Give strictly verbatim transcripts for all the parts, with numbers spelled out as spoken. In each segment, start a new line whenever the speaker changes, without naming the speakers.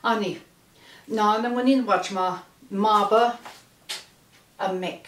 Annie, now I'm going to watch my Maba a Mick.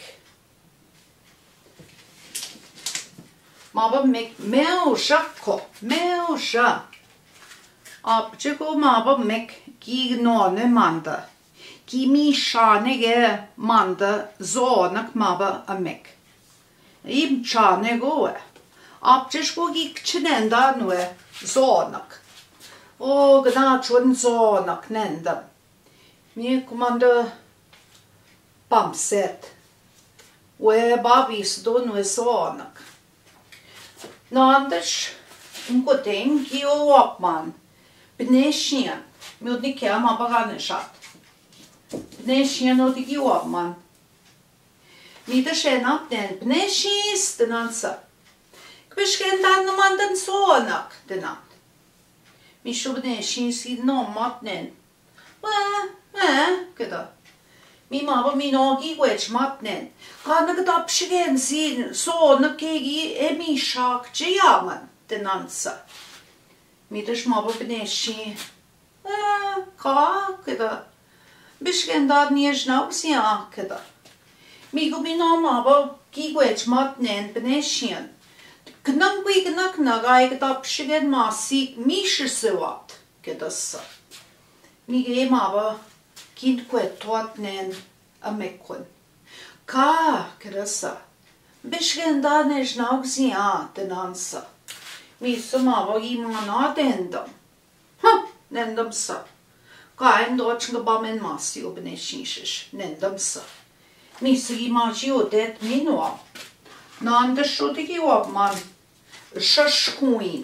Maba Mick Mel Shako, Mel Sha. Up Chico Maba Mick, Gi None Manda. Gi mi Shanege Manda Zonak Maba a Mick. Im Chane go. Up Chico Gi Chinenda Nue Zonak. Oh, gnat wouldn't Zonak Nenda. Me commander Bumset. Where Bobby's done with Zonak. Nandish, Nguting, you up man. Beneshian, Mudnika Mabaganishat. Beneshian or the you up man. Me the shen up then, Beneshis the answer. Quishken dan the man than Zonak the nut. Me should Beneshis no matnen. Well, eh, good. Me mama me nogi wedge matnen. Can't get up again, seen so na kegi e me shark jaman, the answer. Me the schmabba beneshi. Eh, ka, kida. Bishken dad nears now, see, ah, kida. Me go be no mabba, gi wedge matnen beneshian. Knung we knack nug, I get up again, ma seek me shisuat, kida sa. Me gay mabba. Kind quet twat nen a mekwin. Ka, kerasa. Bishgen da nesh naug zia den ansa. Mi sumava gi mana dendam. Ha, nendam sa. Ka en doch ngabam en masi obeneshishish, nendam sa. Mi sigi maji odet minwa. Nan de shudigi wab man. Shashkuin.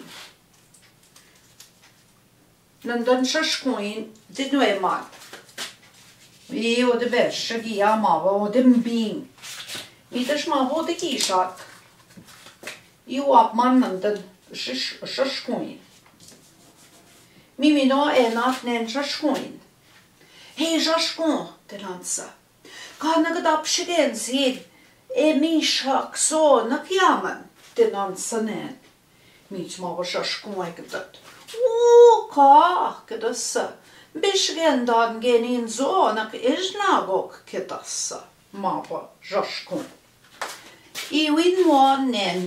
Nandan shashkuin dinwe man. Vi och det bästa gia mava och det bing. Inte smava det kishat. Jo att mannen den shashkoin. Mimi no är natt nen shashkoin. Hej shashkon det lansa. Kan jag gå upp igen sid. Är min shak så na kjaman det lansa nen. Min smava shashkon är det. Åh ka det så. Bishgen dan genin zonak isnagok ketassa mapa jashkun. I win one nen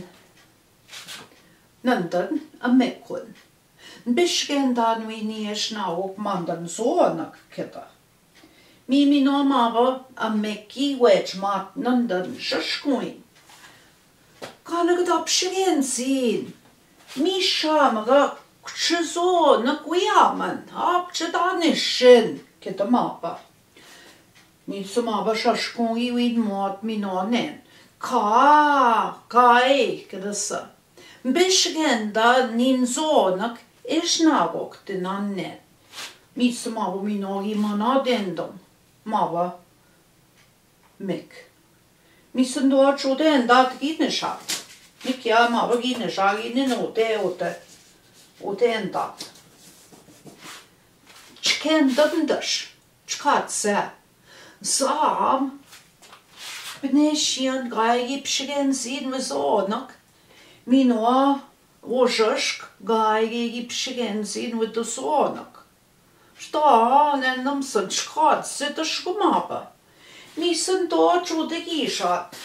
nandan a mekun. Bishgen dan win isnagok mandan zonak keta. Mimi no mapa a meki wedge mat nandan jashkun. Kan ik dat pshgen zien? Mi shamaga. Kshzo na kuyaman, ap chdanishin, keta mapa. Mi sumaba shashkun i wid mot mi nonen. Ka, kai, kedasa. Bishgen da nin zonak ishnagok dinannen. Mi sumaba mi no i manadendom. Mava mik. Mi sundo chuden dat gineshat. Mikya mava gineshat ginen ote ote. Och det enda. Chkendundash. Chkatse. Sam. Beneshian gaigi pshigen sin med zonak. Minoa. Oshashk gaigi pshigen sin med zonak. Sta nendam san chkatse da shkumaba. Misan do chude gishat.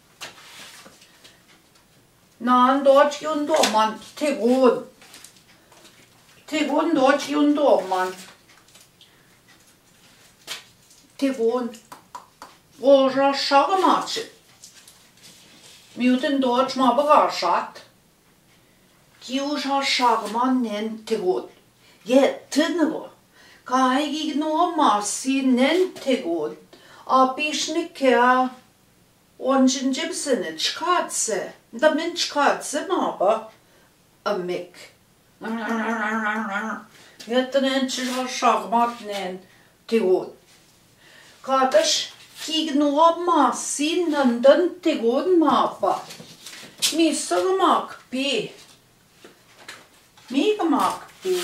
Nan do chun do man tegun. Tegon dort jun man. Tegon. Roja shagamatch. Muten dort ma bagashat. Kiusha shagman nen tegon. Ye tingo. Kai gi no masi nen tegon. A bishnikea. Onjin Gibson et chkatse. Da min chkatse maba. A mick. Jätten en tjur shagmat nen tegon. Katash kig no masin nandan tegon mapa. Missa gamak pi. Mi gamak pi.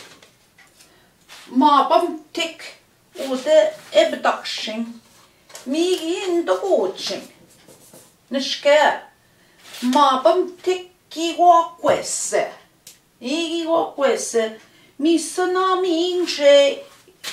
Mapam tik ode ebdakshin. Mi in do coaching. Nishke. Mapam tik ki wa quesse. Igi wa quesse. Mi sana mi inche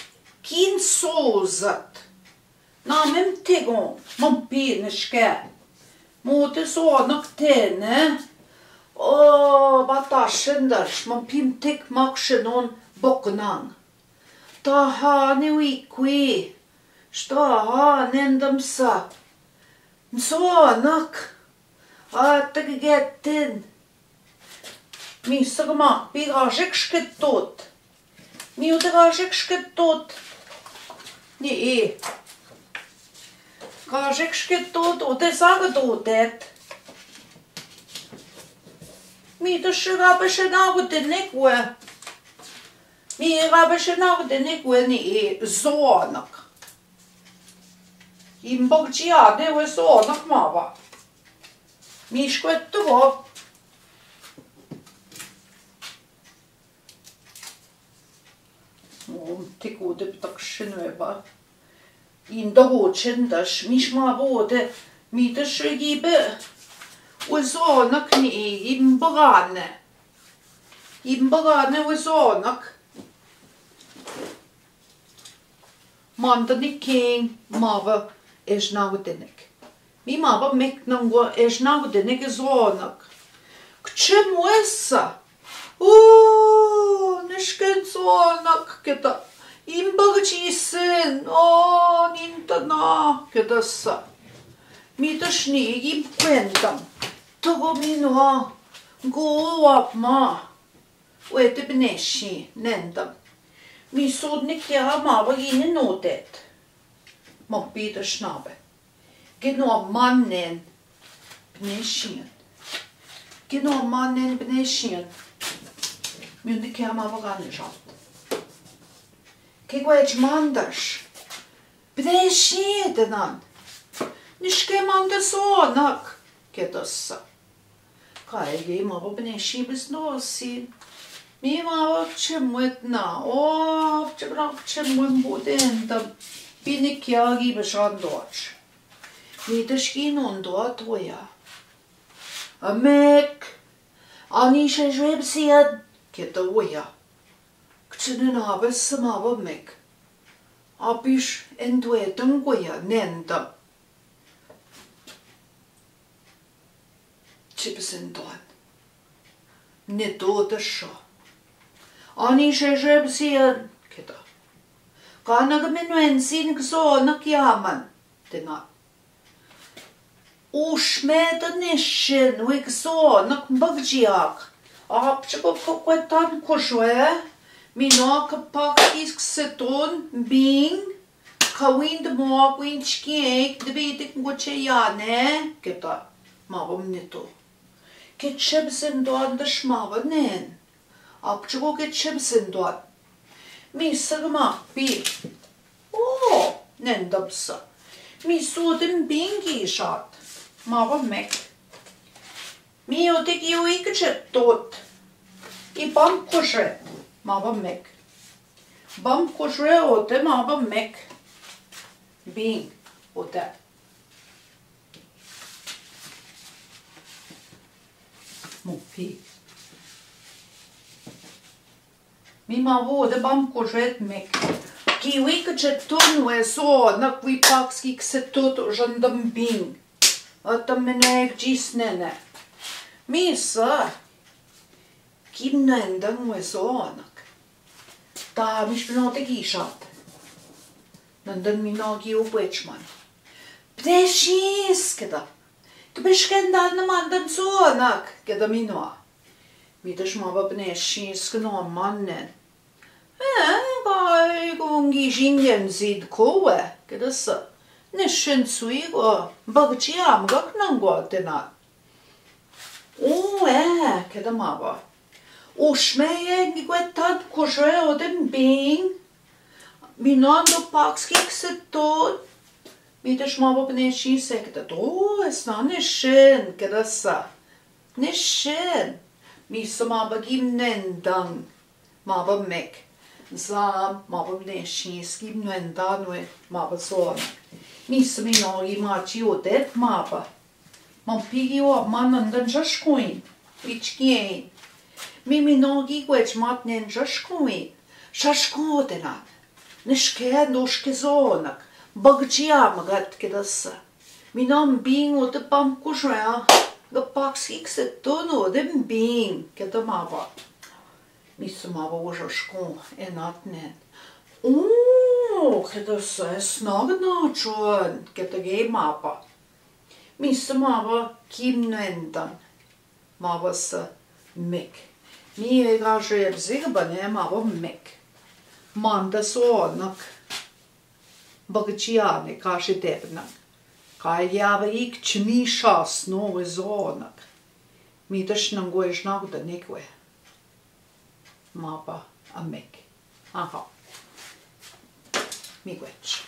Kin sozat. Na mem tegon, man pineske. Mot sånak tene. O, batashenders, man pimtek makshenon boknang. Ta hani wikwi. Sta hanendamsa. Sånak. Atag gettin. Missagma, bigajekskettot. Miudagajekskettot. Ni. Gajekskettot, ote sagatotet. Mi to shigabeshenautenikwe. Mi gabeshenautenikwe ni zonak. Imbogjiade we zonak mava. Mi shkvettugo. Tikode betakshenweba. Inda hochendash mishma bode mita shigibe. Uzonak ni imbagane. Imbagane uzonak. Manda ni king mava esnaudenik. Mi mava mek nango esnaudenik uzonak. Kchemuessa. Oh, nishken zonak keda. Imbagjisin. Oh, nintana kedassa. Mitä sniigin kwendam. Togo minua. Gå up ma. Uete beneshi nendam. Mi sodnik ja mava gine notet. Ma Peter snabe. Genoa mannen beneshien. Genoa mannen beneshien. Myndik ja mava ganishat. Kegwedge mandash. Beneshidenan. Nishke manda sonak. Kedassa. Kaigi mava beneshibis nosin. Mi mava chemwet na. Oh, chebrak chemwen bodendam. Binik yagi beshandoch. Mi tashkin ondot wea. Amek. Anisha jwebsiad. Keda wea. Ktsenen abes samava mek. Abish endwetum wea nendam. Chipsen doan. Neto de sha. Ani shejeb sian keda. Kana gamenwen sin gzo nakyaman dena. Ushmeda nishin wig zo nak bagjiak. Apchko kokwetan koshwe. Mina kapakis kseton bing. Kawin de mo kwin chkiek de bitik ngoche yane keda. Mavam neto. Ketchebsen doan de shmava nen. Apchko ketchebsen doan. Mi sagma bi. Oh, nendamsa. Mi sodem bingi shat. Mava mek. Mi otek io ikchet tot. I bam koshe. Mava mek. Bam koshe ote mava mek. Bing ote. Mupi. Mi ma vode bam koshet mek. Ki ikchet ton we so na kwi pakski ksetot jandam bing. Ata menek jisnene. Mi sa. Kim nendang we so anak. Ta mish benote gishat. Nandan mi nagi u bwechman. Pdeshis keda. Kbeshkendan na mandan so anak. Keda mi noa. Mi dash mava pdeshis kno mannen. Eh, gai gongi jingen zid kowe. Keda sa. Nishin suigo. Bagchiam gak nango tenat. O eh, keda mava. Ushmeye gigwetat koshe odem bing. Minando pakski ksetot. Midash mava pneshi sekta. O, esna nishin keda sa. Nishin. Misa mava gim nendang. Mava mek. Zam mava pneshi skim nendanwe mava soan. Misa mi nogi machi odet mava. Man pigi o man nandan jashkoin. Ichkien. Mi mi nogi gwech mat nen jashkoin. Shashkodenat. Nishke noshke zonak. Bagjiam gat kedasa. Minam being o de pam kushra. The box x a tono dem being kedamava. Misumava was a school and not net. Oh, kedasa snag not schon. Get a game mapa. Misumava kim nendan. Mavas mek. Mi ega jeb zigbane mava mek. Manda sonak. Bagjiane kashi debnak. Kai java ik chmi shas no zonak. Mi dash nango ishnag da nikwe. Mapa a mek. Aha. Mi gwech.